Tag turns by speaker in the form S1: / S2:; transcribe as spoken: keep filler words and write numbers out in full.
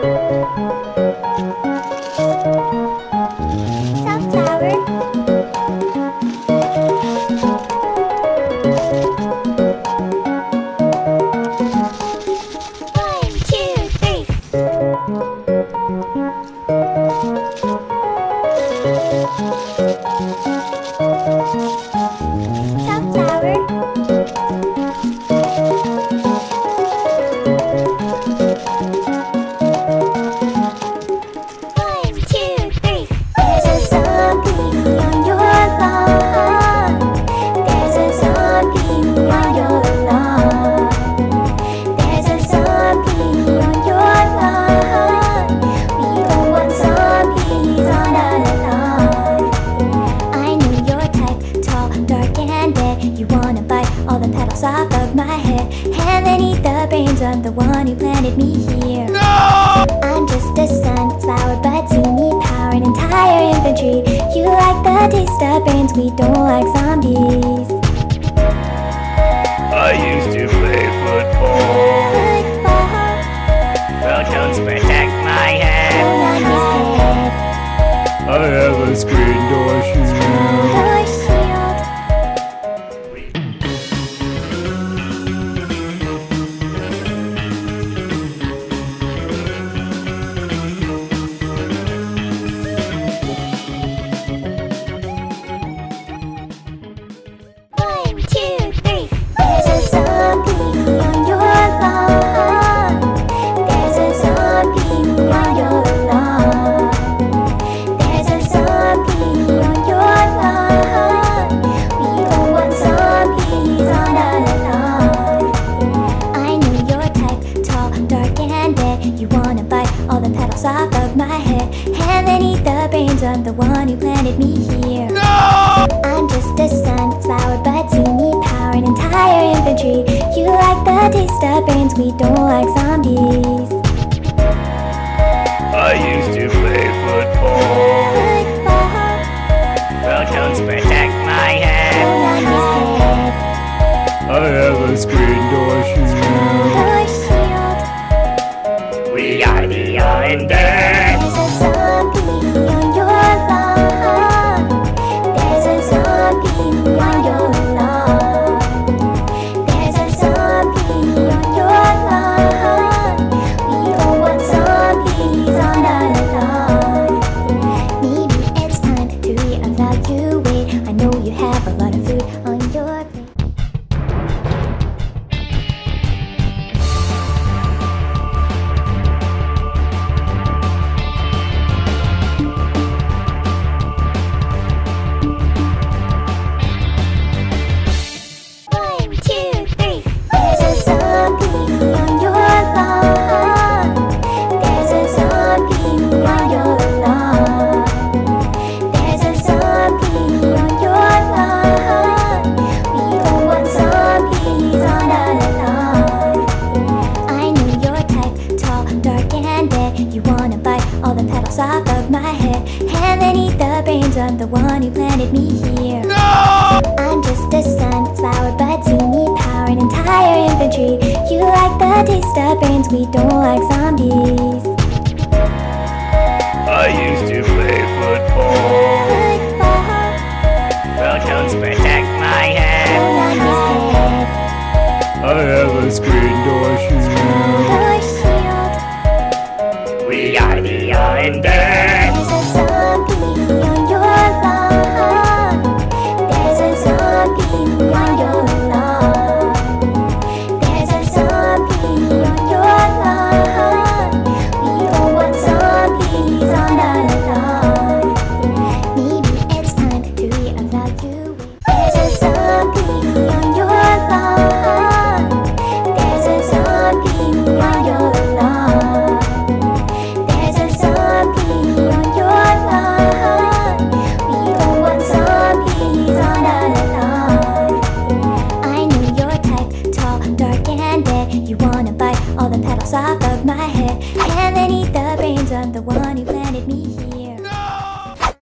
S1: The one who planted me here. No! I'm just a sunflower, but see me power an entire infantry. You like the taste of brains, we don't like zombies.
S2: I used to play football.
S1: Football.
S2: Photons protect my head.
S1: Don't
S2: I have a screen door shield.
S1: Door shield. I'm the one who planted me here.
S2: No!
S1: I'm just a sunflower, but see me power an entire infantry. You like the taste of brains, we don't like zombies.
S2: I used to play football.
S1: Football.
S2: Photons protect my head.
S1: Don't
S2: I have a screen door shield.
S1: Door shield.
S2: We are the undead.
S1: There's a zombie on your lawn. There's a zombie on your lawn. There's a zombie on your lawn. We don't want zombies on our lawn. Maybe it's time to reevaluate. I know you have a lot of food on your plate. Off of my head, and then eat the brains. I'm the one who planted me here.
S2: No!
S1: I'm just a sunflower, but see me power an entire infantry. You like the taste of brains, we don't like zombies.
S2: I used to play football.
S1: Football.
S2: Photons protect my head.
S1: Don't
S2: I have a screen door shield.
S1: Door shield.
S2: We are the undead.
S1: There's a zombie on your lawn. There's a zombie on your lawn. There's a zombie on your lawn. We don't want zombies on our lawn. Maybe it's time to reevaluate. There's a zombie on your lawn. There's a zombie on your lawn. There's a zombie on your lawn. We don't want zombies on our lawn. I know your type, tall, dark, and dead. You wanna bite all the petals off of my head, and then eat the brains. I'm the one who planted me here.